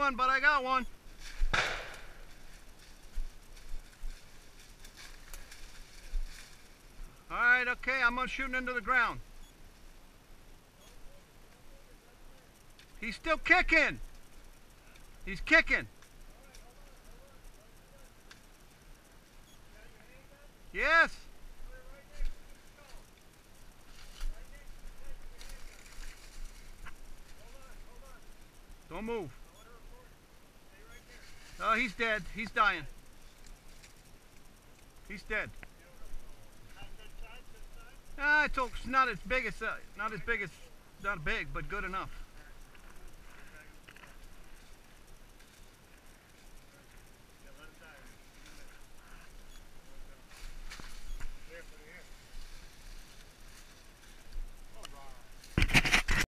one, but I got one. Alright, okay, I'm gonna shoot into the ground. He's still kicking. He's kicking. Yes. Don't move. Oh, he's dead. He's dying. He's dead. It's not as big as not big, but good enough.